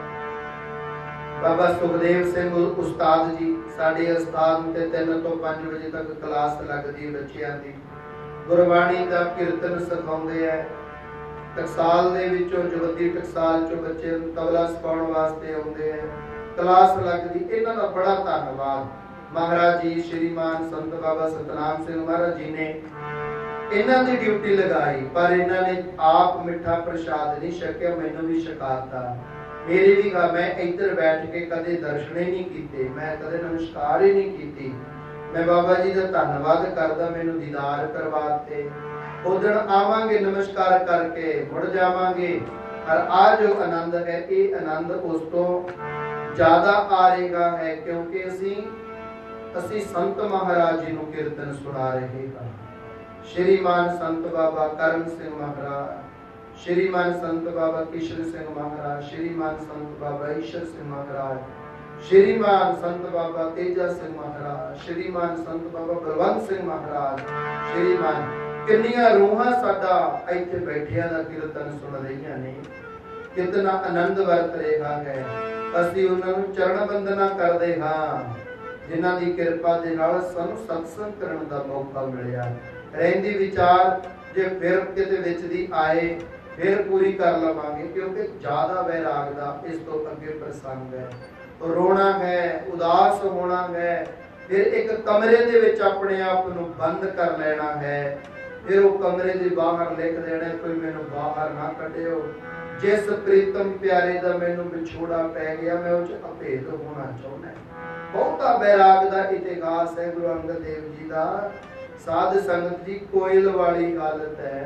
ਬਾਬਾ ਸੁਖਦੇਵ ਸਿੰਘ ਉਸਤਾਦ ਜੀ, ਸਾਡੇ ਉਸਤਾਦ ਤੇ ਤਿੰਨ ਤੋਂ ਪੰਜ ਵਜੇ ਤੱਕ ਕਲਾਸ ਲੱਗਦੀ ਹੈ ਬੱਚਿਆਂ ਦੀ। ਗੁਰਬਾਣੀ ਦਾ ਕੀਰਤਨ ਸਿਖਾਉਂਦੇ ਆ। ਟਕਸਾਲ ਦੇ ਵਿੱਚੋਂ ਜਵੱਦੀ ਟਕਸਾਲ ਚੋਂ ਬੱਚੇ ਨੂੰ ਤਬਲਾ ਸਿਖਾਉਣ ਵਾਸਤੇ ਆਉਂਦੇ ਆ, ਕਲਾਸ ਲੱਗਦੀ। ਇਹਨਾਂ ਦਾ ਬੜਾ ਧੰਨਵਾਦ। ਮਹਾਰਾਜ ਜੀ ਸ਼੍ਰੀਮਾਨ ਸੰਤ ਬਾਬਾ ਸਤਨਾਮ ਸਿੰਘ ਮਹਾਰਾਜ ਜੀ ਨੇ ਇਹਨਾਂ ਦੀ ਡਿਊਟੀ ਲਗਾਈ, ਪਰ ਇਹਨਾਂ ਨੇ ਆਪ ਮਿੱਠਾ ਪ੍ਰਸ਼ਾਦ ਨਹੀਂ ਛਕਿਆ, ਮੈਨੂੰ ਵੀ ਛਕਾਤਾ। मेरी भी मैं इधर बैठ के कदे दर्शन ही नहीं कीते, मैं कदे नमस्कार ही नहीं कीती। मैं बाबा जी का धन्नवाद करदा, मैनू दीदार करवाते। उस दिन आवांगे नमस्कार करके मुड़ जावांगे, और आ जो आनंद है ये आनंद उस तो ज्यादा आएगा है, क्योंकि असी असी संत महाराज जी नू कीर्तन सुना रहे हैं। श्रीमान संत बाबा करम सिंह महाराज, श्रीमान संत बाबा किशन सिंह महाराज, श्रीमान संत बाबा ईश्वर सिंह महाराज, श्रीमान संत बाबा तेजा सिंह महाराज, श्रीमान संत बाबा बलवंत सिंह महाराज, श्रीमान किन्नियां रूहां साडा इत्थे बैठिया दा कीर्तन सुन रहीआं ने। कितना आनंद वरत रहा है। असीं उन्हां नूं चरण वंदना करदे हां जिन्हां दी किरपा दे नाल सानूं सत्संग करन दा मौका मिलिया। रहिंदी विचार जे फिर किते विच दी आए फिर पूरी कर लवांगे, क्योंकि ज्यादा वैराग दा इस तो अगे प्रसंग है। तो रोना है, उदास होना है, फिर एक कमरे दे विच अपने आप नूं बंद कर लेना है, फिर वो कमरे दे बाहर लिख देना कोई मैनू बाहर ना कढियो, जिस प्रीतम प्यारे दा मैनू विछोड़ा पै गया, मैं उस अभेद होना चाहुंदा। बहुता वैराग दा इतिहास है गुरु अंगद देव जी दा। साध संगत जी कोयल वाली हालत है।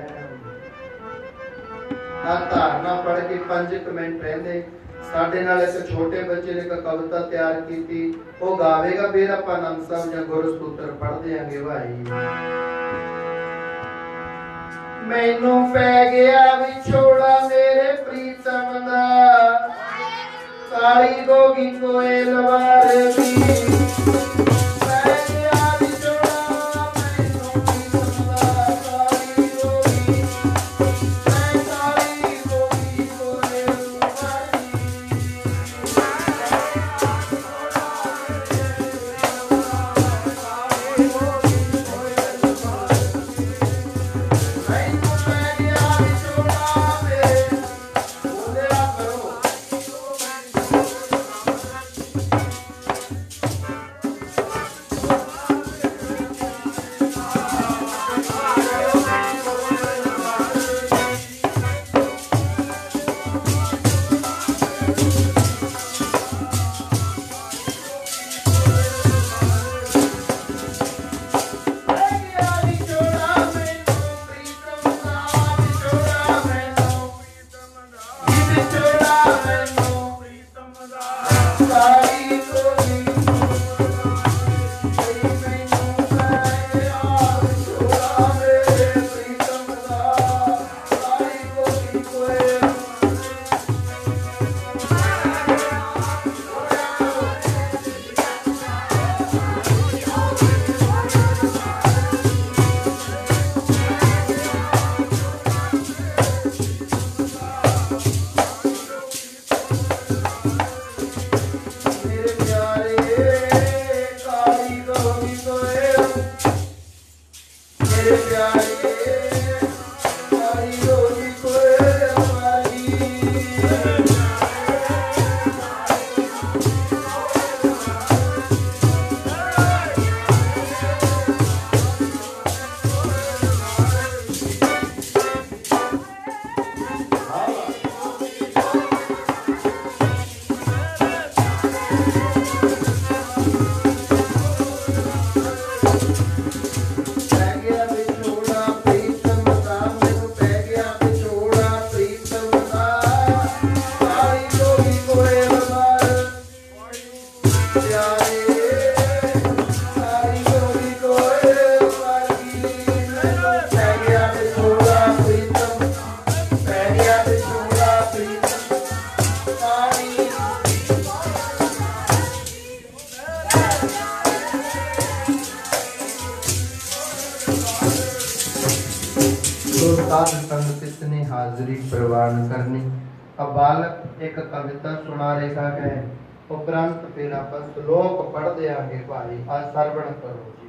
धारणा पढ़ के पंज कमेंट रहंदे। साडे नाल एक छोटे बच्चे ने एक कविता तैयार की, वो गावेगा, फिर आपां आनंद साहब जां गुर स्तोत्र पढ़ देंगे। भाई मैनू पै गया विछोड़ा मेरे प्रीतम दा, काली गोगी कोयल वारवी। हाजिरी प्रवान करनी। अब बालक एक कविता सुना रहेगा है, उपरांत फिर आप श्लोक पढ़ देंगे। भाई आज श्रवण करो जी।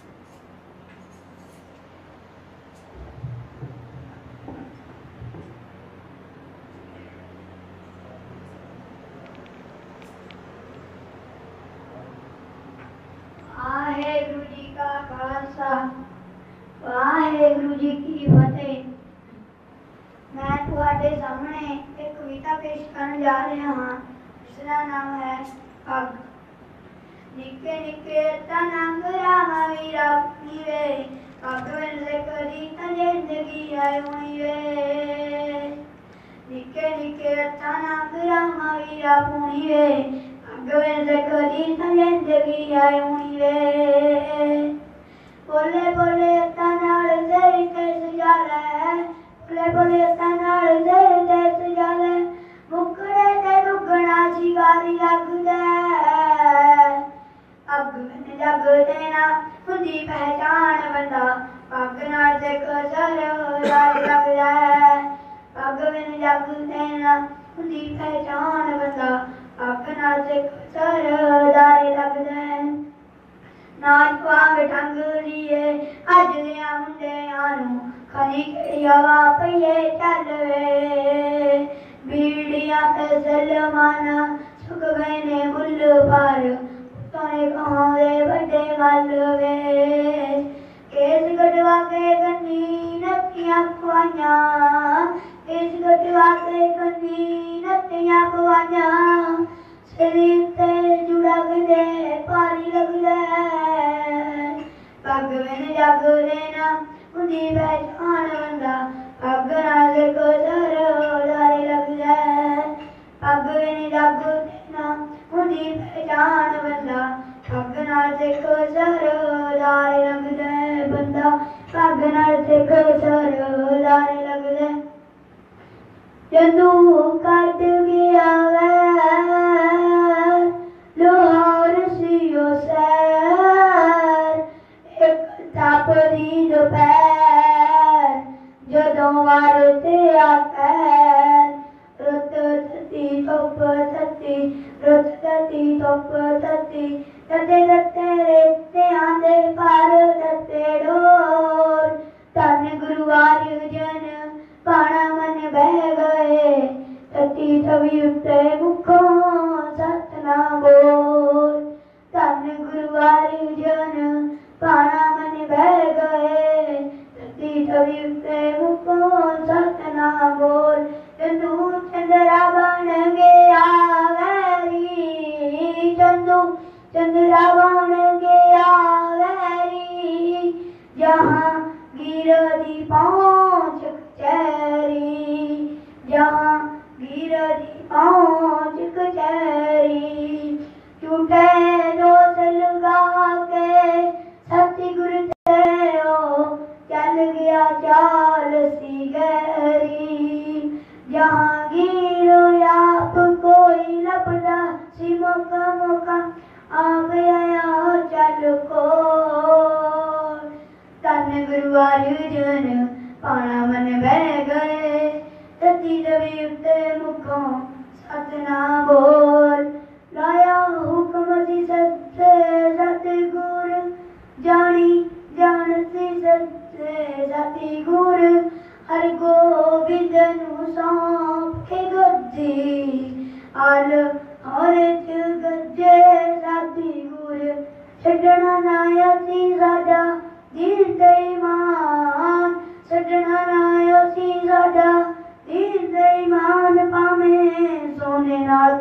वाहेगुरु जी का खालसा, वाहेगुरु जी की फतेह। मैं तुहाडे सामने एक कविता पेश करने जा रहा हाँ, जिसका नाम है अग। निके निके तनंग रामा वीरा नीवे, अग वेले करी त जिंदगी आई हुई वे। निके निके तनंग रामा वीरा पुनीवे, अग वेले करी त जिंदगी आई हुई वे। बोले बोले तनाल तेरी कैसे जाला है, बोले बोले तनाल तेरी कैसे जाला, मुकड़े ते दुगना शिकारी लगदा। अग में जग देना खुदी पहचान बंदा, पग नाल ते कसर राज लगदा। पग में जग देना खुदी पहचान बंदा, पग नाल ते कसर राज लगदा। नाच पाग ढंग लिए अज दिया मुंडियां नूं, खनी दी हवा पहिए चलवे बीड़िया के सलमाना सुख गए ने मुल पार तोने कहाँ वे बड़े गलवे केस गढ़वा के कन्नी नतियां खुआइया केस गढ़वा के कन्नी नतियां खुआइया शरीर ते जुड़ा गए पारी लगले पग बिन जग लेना उंदी पहचान बंदा पग नाल को सर डारे लगले पग बिन जग लेना उंदी पहचान बंदा पग नाल को सर डारे लगले बंदा पग नाल को सर डारे लगले जदू कट गया लोहार सियो सैर एक तापदी दोपहर जदों वार ते आकर रुत तती धुप तती रुत तती धुप तती तते तते रेते आंदे पार तते डोर धन गुरु अर्जन पाणा मन बह गए तती तवी उत्ते मुखों सतनाम बोल धन गुरु अर्जन पाणा मन बह गए तती तवी उत्ते मुखों सतनाम बोल चंदू चंद्रा बन गया वैरी चंदू चंद्रा बन गया वैरी जहाँ गिरदी पहुँच कचहरी जहाँ गिरदी पहुँच कचहरी झूठे दोष लगा के सतगुरु तेरो चल गया चाल सी गहरी जहाँ गिरो आप कोई लपटा सी मौका मौका आ गया चल को धन गुरु अर्जन पाणा मन बह गए तती तवी उत्ते मुखों सतनाम बोल लाया हुक्म सी सत्य सतगुर जानी जानती सत्य सतगुर हर गोबिंद नु सौंप के गद्दी आल और गज्जे सतगुर छड़ना ना सी साडा दिल ते ईमान छड़ना ना सी साडा दिल ते ईमान पावें सोने नाल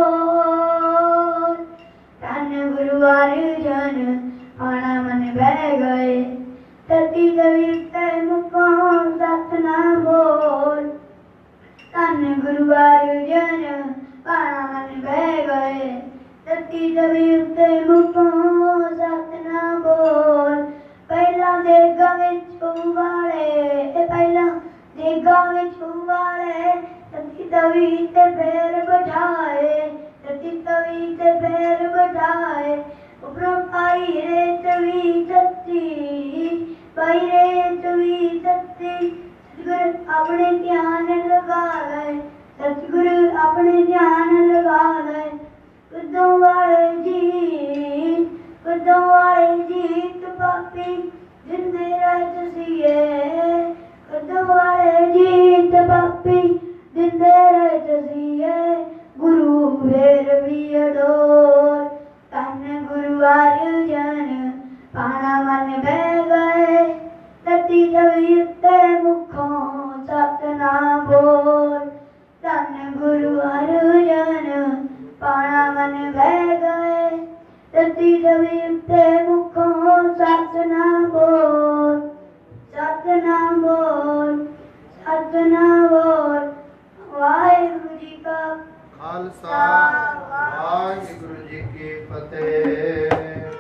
तोड़ धन गुरु अर्जन पाणा मन बह गए तती तवी उत्ते मुखों सतनाम बोल धन गुरु अर्जन पाणा मन बह गए तती तवी उत्ते मुखों सतनाम बोल पहला देगा विच उबाले पहला देगा विच उबाले तती तवी ते पैर बैठाए तती तवी ते पैर बैठाए उपरों पाई रे तवी तती पाई रे तवी तती सतगुरु अपने ध्यान लगा ले सतगुरु अपने ध्यान लगा ले कदों वाले जी कदों वाले जीत पापी जिंदे रात सीए कदों वाले जीत पापी जिंदे रात सीए गुरु फेर भी अडोर धन गुरु अर्जन पाणा मन बह गए तती तवी उत्ते मुखों सतनाम बोल धन गुरु अर्जन पाणा मन बह गए तती तवी उत्ते मुखों सतनाम बोल सतनाम बोल सतनाम बोल वाहिगुरु जी का खालसा वाहिगुरु जी की फतेह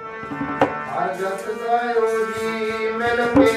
हर जस गायो जी मिल के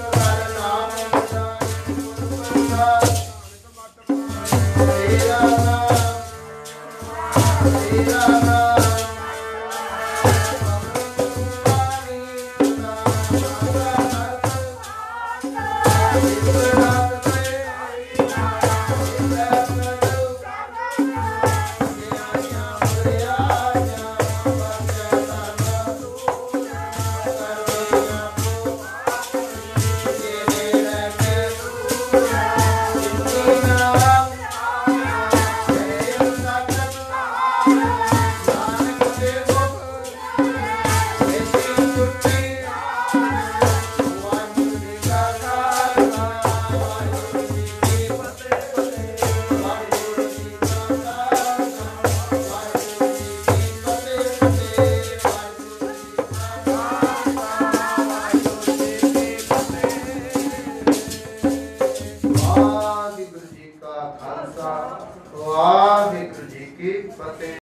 Hare ਵਾਹਿਗੁਰੂ ਜੀ ਕਾ ਖਾਲਸਾ ਵਾਹਿਗੁਰੂ ਜੀ ਕੀ ਫਤਿਹ।